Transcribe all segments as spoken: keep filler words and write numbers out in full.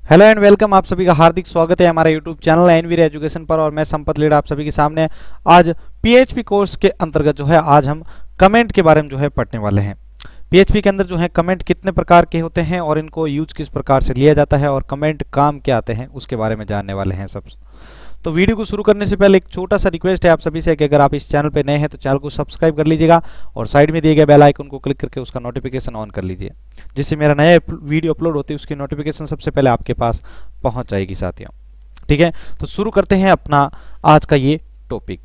Hello and welcome, आप सभी का हार्दिक स्वागत है हमारे यूट्यूब चैनल एनवीर एजुकेशन पर। और मैं संपत लीडा आप सभी के सामने आज पीएचपी कोर्स के अंतर्गत जो है आज हम कमेंट के बारे में जो है पढ़ने वाले हैं। पीएचपी के अंदर जो है कमेंट कितने प्रकार के होते हैं और इनको यूज किस प्रकार से लिया जाता है और कमेंट काम क्या आते हैं उसके बारे में जानने वाले हैं सब। तो वीडियो को शुरू करने से पहले एक छोटा सा रिक्वेस्ट है आप सभी से कि अगर आप इस चैनल पर नए हैं तो चैनल को सब्सक्राइब कर लीजिएगा और साइड में दिए गए बेल आइकन को क्लिक करके उसका नोटिफिकेशन ऑन कर लीजिए, जिससे मेरा नया वीडियो अपलोड होती है उसकी नोटिफिकेशन सबसे पहले आपके पास पहुंच जाएगी साथियों। ठीक है, तो शुरू करते हैं अपना आज का ये टॉपिक।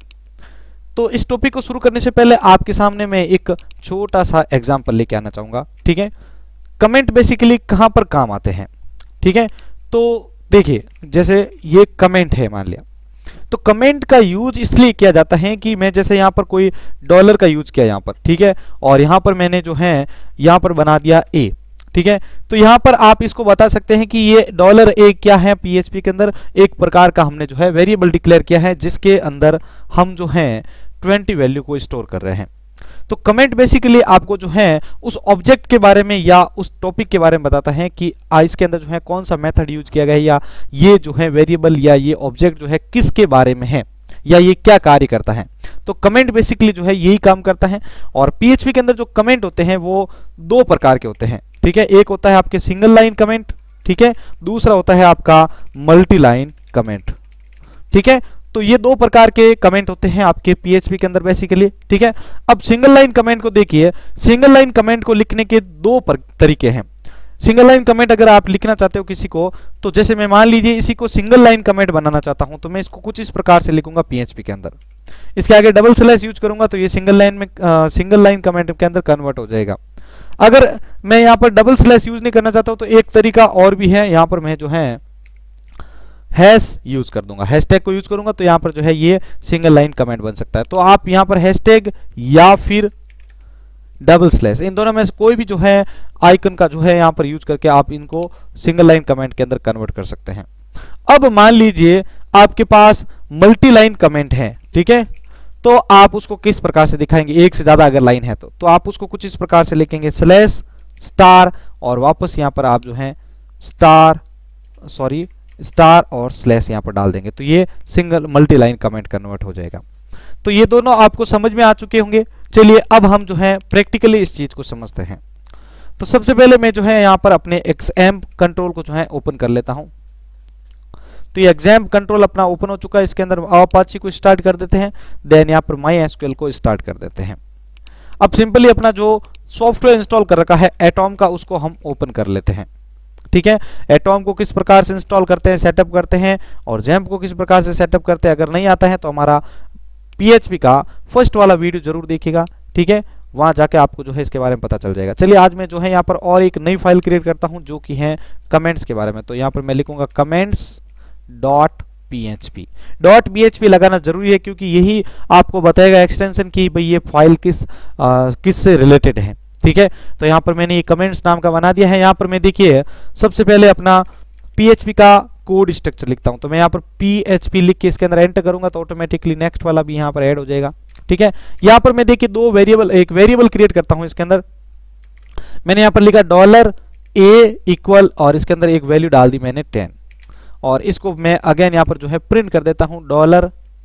तो इस टॉपिक को शुरू करने से पहले आपके सामने मैं एक छोटा सा एग्जाम्पल लेके आना चाहूँगा। ठीक है, कमेंट बेसिकली कहाँ पर काम आते हैं। ठीक है, तो देखिए जैसे ये कमेंट है मान लिया, तो कमेंट का यूज इसलिए किया जाता है कि मैं जैसे यहाँ पर कोई डॉलर का यूज किया यहाँ पर, ठीक है, और यहाँ पर मैंने जो है यहाँ पर बना दिया ए। ठीक है, तो यहाँ पर आप इसको बता सकते हैं कि ये डॉलर ए क्या है। पीएचपी के अंदर एक प्रकार का हमने जो है वेरिएबल डिक्लेयर किया है जिसके अंदर हम जो है ट्वेंटी वैल्यू को स्टोर कर रहे हैं। तो कमेंट बेसिकली आपको जो है उस ऑब्जेक्ट के बारे में या उस टॉपिक के बारे में बताता है कि इसके अंदर जो है कौन सा मेथड यूज किया गया है या ये जो है वेरिएबल या ये ऑब्जेक्ट जो है किसके बारे में है या ये क्या कार्य करता है। तो कमेंट बेसिकली जो है यही काम करता है। और पीएचपी के अंदर जो कमेंट होते हैं वो दो प्रकार के होते हैं। ठीक है, एक होता है आपके सिंगल लाइन कमेंट, ठीक है, दूसरा होता है आपका मल्टी लाइन कमेंट। ठीक है, तो ये दो प्रकार के कमेंट होते हैं आपके पीएचपी के अंदर बेसिकली। ठीक है, अब सिंगल लाइन कमेंट को देखिए, सिंगल लाइन कमेंट को लिखने के दो तरीके हैं। सिंगल लाइन कमेंट अगर आप लिखना चाहते हो किसी को, तो जैसे मैं मान लीजिए इसी को सिंगल लाइन कमेंट बनाना चाहता हूं तो मैं इसको कुछ इस प्रकार से लिखूंगा पीएचपी के अंदर। इसके आगे डबल स्लैश यूज करूंगा तो ये सिंगल लाइन में सिंगल लाइन कमेंट के अंदर कन्वर्ट हो जाएगा। अगर मैं यहाँ पर डबल स्लैश यूज नहीं करना चाहता हूं तो एक तरीका और भी है, यहाँ पर मैं जो है हैश यूज कर दूंगा, हैशटैग को यूज करूंगा तो यहाँ पर जो है ये सिंगल लाइन कमेंट बन सकता है। तो आप यहाँ पर हैशटैग या फिर डबल स्लैश इन दोनों में से कोई भी जो है आइकन का जो है यहाँ पर यूज करके आप इनको सिंगल लाइन कमेंट के अंदर कन्वर्ट कर सकते हैं। अब मान लीजिए आपके पास मल्टी लाइन कमेंट है, ठीक है, तो आप उसको किस प्रकार से दिखाएंगे। एक से ज्यादा अगर लाइन है तो तो आप उसको कुछ इस प्रकार से लिखेंगे, स्लैश स्टार और वापस यहाँ पर आप जो है स्टार सॉरी स्टार और स्लैश यहाँ पर डाल देंगे तो ये single multi line comment convert हो जाएगा। तो ये दोनों आपको समझ में आ चुके होंगे। चलिए अब हम जो है प्रैक्टिकली इस चीज को समझते हैं। तो सबसे पहले मैं जो है यहाँ पर अपने एक्सएम्प कंट्रोल को जो है ओपन कर लेता हूं। तो ये एग्जाम कंट्रोल अपना ओपन हो चुका है। इसके अंदर अपाची को स्टार्ट कर देते हैं, देन यहाँ पर माई एसक्यूएल को स्टार्ट कर देते हैं। अब सिंपली अपना जो सॉफ्टवेयर इंस्टॉल कर रखा है एटॉम का उसको हम ओपन कर लेते हैं। ठीक है, एटॉम को किस प्रकार से इंस्टॉल करते हैं, सेटअप करते हैं और जैम्प को किस प्रकार से सेटअप करते हैं, अगर नहीं आता है तो हमारा पीएचपी का फर्स्ट वाला वीडियो जरूर देखिएगा। ठीक है, वहां जाके आपको जो है इसके बारे में पता चल जाएगा। चलिए आज मैं जो है यहाँ पर और एक नई फाइल क्रिएट करता हूं जो कि है कमेंट्स के बारे में। तो यहाँ पर मैं लिखूंगा comments dot PHP. Dot PHP लगाना जरूरी है क्योंकि यही आपको बताएगा एक्सटेंशन की भाई ये फाइल किस किस से रिलेटेड है। ठीक है, तो यहाँ पर मैंने ये कमेंट्स नाम का बना दिया है। यहाँ पर मैं देखिए सबसे पहले अपना पीएचपी का कोड स्ट्रक्चर लिखता हूं। तो मैं यहाँ पर पीएचपी लिख के इसके अंदर एंटर करूंगा तो ऑटोमेटिकली नेक्स्ट वाला भी यहाँ पर ऐड हो जाएगा। ठीक है, यहाँ पर मैं देखिए दो वेरिएबल एक वेरिएबल क्रिएट करता हूं। इसके अंदर मैंने यहाँ पर लिखा डॉलर ए इक्वल और इसके अंदर एक वैल्यू डाल दी मैंने टेन और इसको मैं अगेन यहाँ पर जो है प्रिंट कर देता हूं डॉलर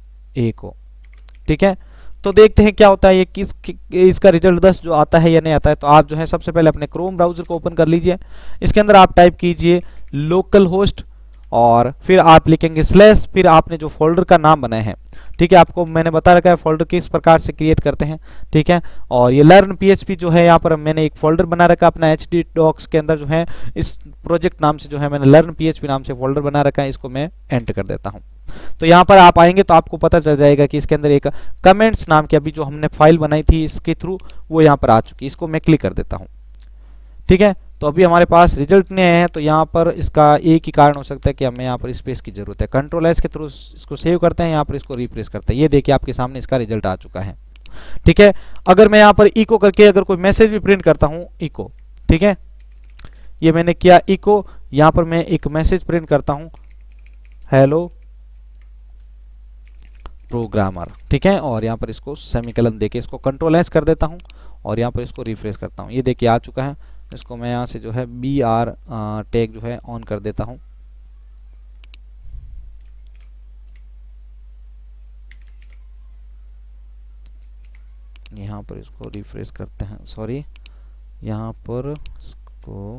ए को। ठीक है, तो देखते हैं क्या होता है, ये किस इसका रिजल्ट दस जो आता है या नहीं आता है। तो आप जो है सबसे पहले अपने क्रोम ब्राउजर को ओपन कर लीजिए। इसके अंदर आप टाइप कीजिए लोकल होस्ट और फिर आप लिखेंगे स्लैश, फिर आपने जो फोल्डर का नाम बनाया है, ठीक है, आपको मैंने बता रखा है फोल्डर किस प्रकार से क्रिएट करते हैं। ठीक है, और ये लर्न पीएचपी जो है यहाँ पर मैंने एक फोल्डर बना रखा है अपना एच डी डॉक्स के अंदर जो है इस प्रोजेक्ट नाम से जो है मैंने लर्न पीएचपी नाम से फोल्डर बना रखा है। इसको मैं एंटर कर देता हूँ। तो यहाँ पर आप आएंगे तो आपको पता चल जाएगा कि इसके अंदर एक कमेंट्स नाम की अभी जो हमने फाइल बनाई थी इसके थ्रू वो यहाँ पर आ चुकी है। इसको मैं क्लिक कर देता हूँ। ठीक है, तो अभी हमारे पास रिजल्ट नहीं आए हैं तो यहाँ पर इसका एक ही कारण हो सकता है कि हमें यहाँ पर स्पेस की जरूरत है। कंट्रोल एस के थ्रू इसको सेव करते हैं, यहाँ पर इसको रिप्रेस करते हैं। ये देखिए आपके सामने इसका रिजल्ट आ चुका है। ठीक है, अगर मैं यहाँ पर इको करके अगर कोई मैसेज भी प्रिंट करता हूँ इको, ठीक है, ये मैंने किया इको, यहाँ पर मैं एक मैसेज प्रिंट करता हूँ हेलो प्रोग्रामर। ठीक है, और यहाँ पर इसको सेमीकोलन देके इसको कंट्रोल एस कर देता हूँ और यहाँ पर इसको रिफ्रेश करता हूँ। ये देखिए आ चुका है। इसको मैं यहाँ से जो है बी आर टैग जो है ऑन कर देता हूँ। यहाँ पर इसको रिफ्रेश करते हैं, सॉरी यहाँ पर इसको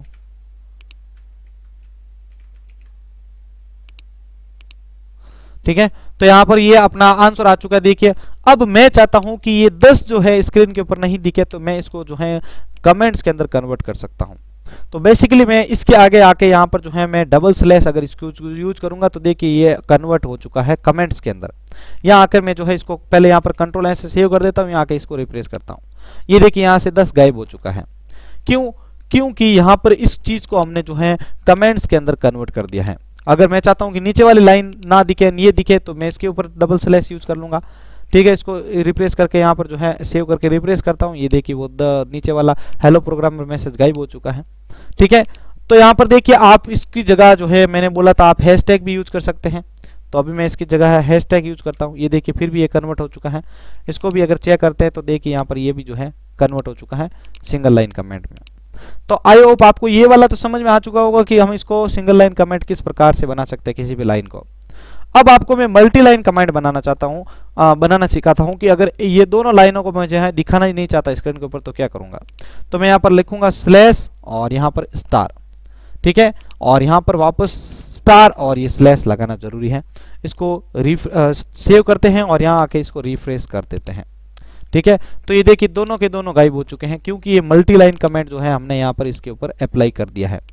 ठीक है। तो यहाँ पर ये अपना आंसर आ चुका है। देखिए अब मैं चाहता हूं कि ये दस जो है स्क्रीन के ऊपर नहीं दिखे, तो मैं इसको जो है कमेंट्स के अंदर कन्वर्ट कर सकता हूं। तो बेसिकली मैं इसके आगे आके यहाँ पर जो है मैं डबल स्लैश अगर इसको यूज करूंगा तो देखिए ये कन्वर्ट हो चुका है कमेंट्स के अंदर। यहाँ आकर मैं जो है इसको पहले यहाँ पर कंट्रोल एस से सेव कर देता हूँ, यहाँ आके इसको रिप्लेस करता हूँ। ये देखिए यहाँ से दस गायब हो चुका है। क्यों? क्योंकि यहाँ पर इस चीज को हमने जो है कमेंट्स के अंदर कन्वर्ट कर दिया है। अगर मैं चाहता हूं कि नीचे वाली लाइन ना दिखे, ये दिखे, तो मैं इसके ऊपर डबल स्लैश यूज कर लूंगा। ठीक है, इसको रिप्लेस करके यहाँ पर जो है सेव करके रिप्लेस करता हूँ। ये देखिए वो द नीचे वाला हेलो प्रोग्रामर मैसेज गायब हो चुका है। ठीक है, तो यहाँ पर देखिए आप इसकी जगह जो है मैंने बोला था आप हैशटैग भी यूज कर सकते हैं, तो अभी मैं इसकी जगह हैशटैग यूज करता हूँ। ये देखिए फिर भी ये कन्वर्ट हो चुका है। इसको भी अगर चेक करते हैं तो देखिए यहाँ पर ये भी जो है कन्वर्ट हो चुका है सिंगल लाइन कमेंट में। तो आई होप आपको ये वाला तो समझ में आ चुका होगा कि हम इसको सिंगल लाइन कमेंट किस प्रकार से बना सकते हैं किसी भी लाइन को। अब आपको मैं मल्टी लाइन कमेंट बनाना चाहता हूँ, बनाना सिखाता हूँ कि अगर ये दोनों लाइनों को मैं जो है दिखाना ही नहीं चाहता स्क्रीन के ऊपर तो क्या करूंगा। तो मैं यहाँ पर लिखूंगा स्लैश और यहाँ पर स्टार। ठीक है, और यहाँ पर वापस स्टार और ये स्लैश लगाना जरूरी है। इसको रिफ सेव करते हैं और यहाँ आके इसको रिफ्रेश कर देते हैं। ठीक है, तो ये देखिए दोनों के दोनों गायब हो चुके हैं क्योंकि ये मल्टी लाइन कमेंट जो है हमने यहाँ पर इसके ऊपर अप्लाई कर दिया है।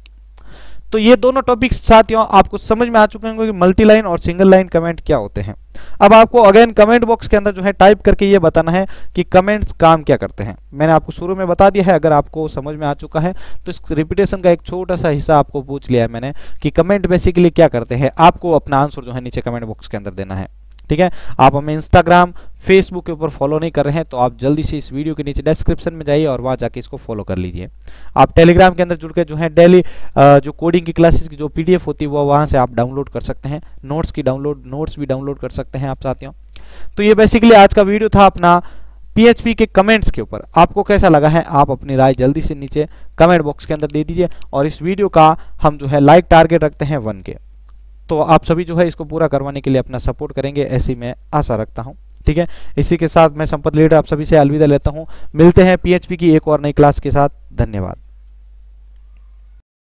तो ये दोनों टॉपिक्स साथियों आपको समझ में आ चुके होंगे कि मल्टी लाइन और सिंगल लाइन कमेंट क्या होते हैं। अब आपको अगेन कमेंट बॉक्स के अंदर जो है टाइप करके ये बताना है कि कमेंट्स काम क्या करते हैं। मैंने आपको शुरू में बता दिया है, अगर आपको समझ में आ चुका है तो इस रिपीटेशन का एक छोटा सा हिस्सा आपको पूछ लिया है मैंने कि कमेंट बेसिकली क्या करते हैं। आपको अपना आंसर जो है नीचे कमेंट बॉक्स के अंदर देना है। ठीक है, आप हमें इंस्टाग्राम फेसबुक के ऊपर फॉलो नहीं कर रहे हैं तो आप जल्दी से इस वीडियो के नीचे डिस्क्रिप्शन में जाइए और वहां जाके इसको फॉलो कर लीजिए। आप टेलीग्राम के अंदर जुड़ के जो है डेली जो कोडिंग की क्लासेस की जो पीडीएफ होती है वो वहां से आप डाउनलोड कर सकते हैं। नोट्स की डाउनलोड नोट्स भी डाउनलोड कर सकते हैं आप साथियों। तो ये बेसिकली आज का वीडियो था अपना पीएचपी के कमेंट्स के ऊपर। आपको कैसा लगा है आप अपनी राय जल्दी से नीचे कमेंट बॉक्स के अंदर दे दीजिए। और इस वीडियो का हम जो है लाइक टारगेट रखते हैं वन के, तो आप सभी जो है इसको पूरा करवाने के लिए अपना सपोर्ट करेंगे ऐसी मैं आशा रखता हूं। ठीक है, इसी के साथ मैं संपत लीडर आप सभी से अलविदा लेता हूं। मिलते हैं पीएचपी की एक और नई क्लास के साथ। धन्यवाद।